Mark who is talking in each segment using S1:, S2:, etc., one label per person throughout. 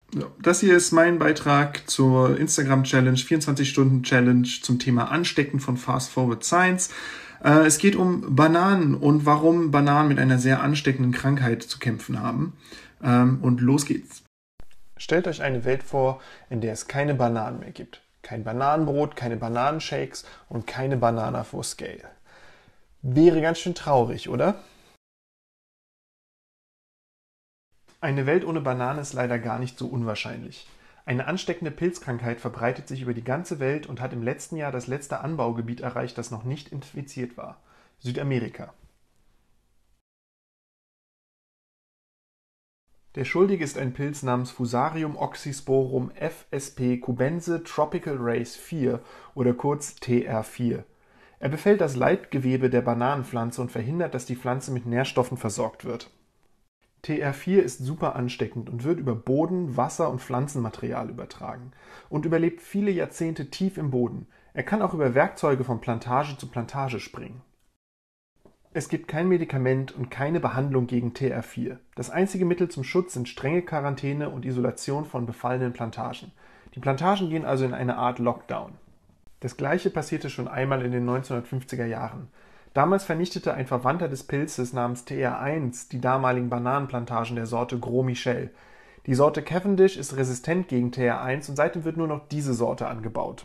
S1: Das hier ist mein Beitrag zur Instagram-Challenge, 24-Stunden-Challenge zum Thema Anstecken von Fast Forward Science. Es geht um Bananen und warum Bananen mit einer sehr ansteckenden Krankheit zu kämpfen haben. Und los geht's. Stellt euch eine Welt vor, in der es keine Bananen mehr gibt. Kein Bananenbrot, keine Bananenshakes und keine Banana for Scale. Wäre ganz schön traurig, oder? Eine Welt ohne Banane ist leider gar nicht so unwahrscheinlich. Eine ansteckende Pilzkrankheit verbreitet sich über die ganze Welt und hat im letzten Jahr das letzte Anbaugebiet erreicht, das noch nicht infiziert war: Südamerika. Der Schuldige ist ein Pilz namens Fusarium oxysporum FSP cubense Tropical Race 4 oder kurz TR4. Er befällt das Leitgewebe der Bananenpflanze und verhindert, dass die Pflanze mit Nährstoffen versorgt wird. TR4 ist super ansteckend und wird über Boden, Wasser und Pflanzenmaterial übertragen und überlebt viele Jahrzehnte tief im Boden. Er kann auch über Werkzeuge von Plantage zu Plantage springen. Es gibt kein Medikament und keine Behandlung gegen TR4. Das einzige Mittel zum Schutz sind strenge Quarantäne und Isolation von befallenen Plantagen. Die Plantagen gehen also in eine Art Lockdown. Das gleiche passierte schon einmal in den 1950er Jahren. Damals vernichtete ein Verwandter des Pilzes namens TR1 die damaligen Bananenplantagen der Sorte Gros Michel. Die Sorte Cavendish ist resistent gegen TR1 und seitdem wird nur noch diese Sorte angebaut.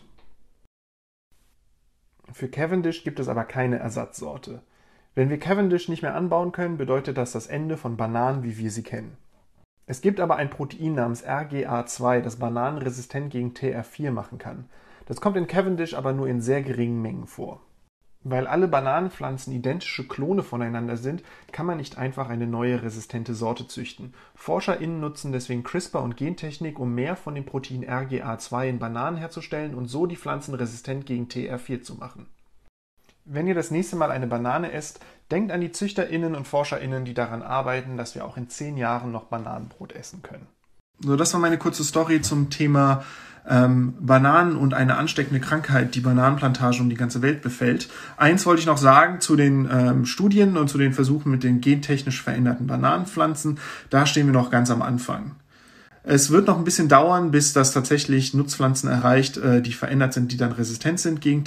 S1: Für Cavendish gibt es aber keine Ersatzsorte. Wenn wir Cavendish nicht mehr anbauen können, bedeutet das das Ende von Bananen, wie wir sie kennen. Es gibt aber ein Protein namens RGA2, das Bananen resistent gegen TR4 machen kann. Das kommt in Cavendish aber nur in sehr geringen Mengen vor. Weil alle Bananenpflanzen identische Klone voneinander sind, kann man nicht einfach eine neue resistente Sorte züchten. ForscherInnen nutzen deswegen CRISPR und Gentechnik, um mehr von dem Protein RGA2 in Bananen herzustellen und so die Pflanzen resistent gegen TR4 zu machen. Wenn ihr das nächste Mal eine Banane esst, denkt an die ZüchterInnen und ForscherInnen, die daran arbeiten, dass wir auch in 10 Jahren noch Bananenbrot essen können. So, das war meine kurze Story zum Thema Bananen und eine ansteckende Krankheit, die Bananenplantagen und die ganze Welt befällt. Eins wollte ich noch sagen zu den Studien und zu den Versuchen mit den gentechnisch veränderten Bananenpflanzen. Da stehen wir noch ganz am Anfang. Es wird noch ein bisschen dauern, bis das tatsächlich Nutzpflanzen erreicht, die verändert sind, die dann resistent sind gegen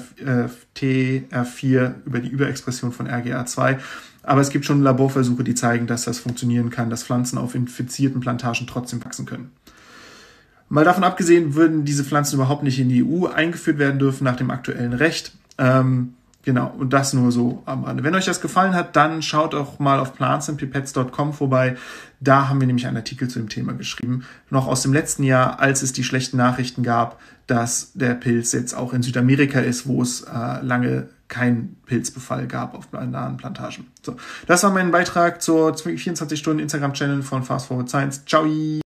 S1: TR4 über die Überexpression von RGA2. Aber es gibt schon Laborversuche, die zeigen, dass das funktionieren kann, dass Pflanzen auf infizierten Plantagen trotzdem wachsen können. Mal davon abgesehen, würden diese Pflanzen überhaupt nicht in die EU eingeführt werden dürfen nach dem aktuellen Recht. Genau, und das nur so am Rande. Wenn euch das gefallen hat, dann schaut auch mal auf plantsandpipets.com vorbei. Da haben wir nämlich einen Artikel zu dem Thema geschrieben, noch aus dem letzten Jahr, als es die schlechten Nachrichten gab, dass der Pilz jetzt auch in Südamerika ist, wo es lange keinen Pilzbefall gab auf Bananenplantagen. So, das war mein Beitrag zur 24-Stunden-Instagram-Channel von Fast Forward Science. Ciao!